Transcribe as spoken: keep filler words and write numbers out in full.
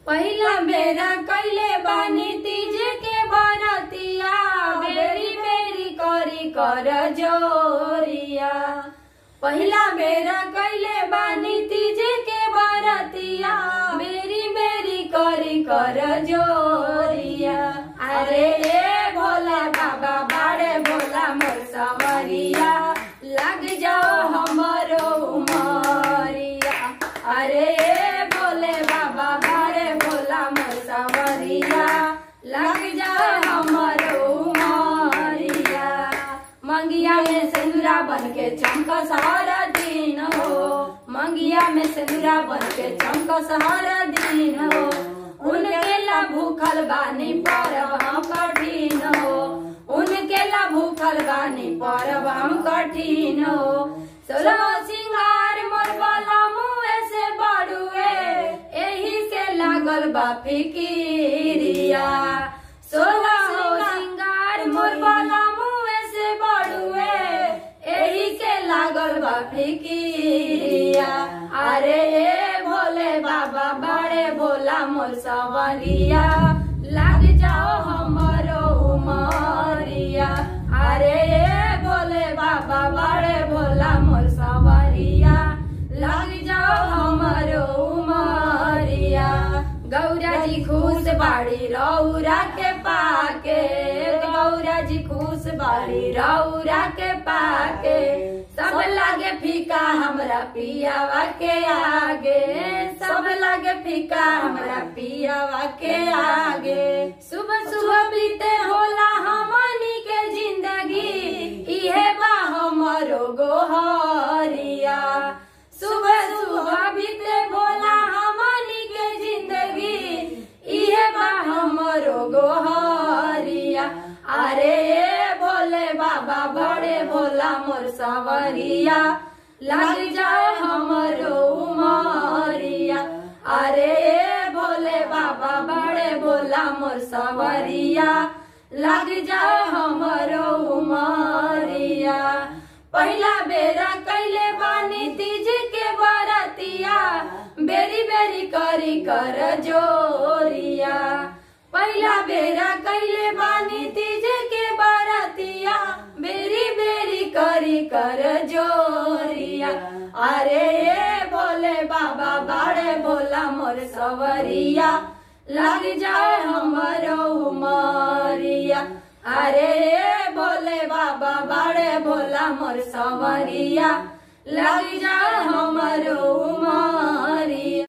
पहिला बेरा कैले बानी तीज के बरतिया बेरी बेरी करी कर जोरिया। पहिला बेरा कैले बानी तीज के बरतिया बेरी बेरी करी कर जोरिया। अरे ए भोला बाबा बाड़े भोला मोर सवरिया लग जाओ हमरो उमरिया। अरे ए भोले बाबा बाड़े भोला मोर सवरिया लग जाओ हमरो उमरिया। मंगिया में सिंदूरा बन के चमक सारा दिन हो, मंगिया में सिंदूरा बन के चमक सारा दिन हो। उनके ला भूखल बानी परब हम कठिन हो, उनके ला भूखल बानी परब हम कठिन हो। सोलह सिंगार मोर बाला मुँह से बड़ुए एही से लागल बा फिकिरिया। सोलह सिंगार मोर बाला मुँह से बड़ुए एही से लागल बा फिकिरिया। अरे ए भोले बाबा बड़े भोला मोर सवरिया लग जाओ हमरो उमरिया। अरे ए भोले बाबा बड़े भोला मोर सवरिया लग जाओ हमरो उमरिया। गौरा जी खुश बाड़ी रौरा के पाके, गौरा जी खुश बाड़ी रौरा के पाके। सब लागे फीका हमरा पियावा के आगे, सब लागे फीका हमरा पियावा के आगे। सुबह सुबह बीते होला हमनी के जिंदगी इहे बा हमरो गोहरिया। सुबह सुबह बीते भोला हमनी के जिंदगी इहे बा हमरो गोहरिया। अरे ए भोले बाबा बड़े भोला मोर सवरिया लग जाए हमरो उमरिया। अरे ए भोले बाबा बड़े भोला मोर सवरिया लग जाए हमरो उमरिया। पहिला बेरा कैले बानी तीज के बरतिया बेरी बेरी करी कर जोरिया। पहिला बेरा कैले बानी तीज के बरतिया बेरी बेरी करी कर जोरिया। अरे ए भोले बाबा बड़े भोला मोर सवरिया लग जाए हमरो उमरिया। अरे ए भोले बाबा बड़े भोला मोर सवरिया लग जाए हमरो उमरिया।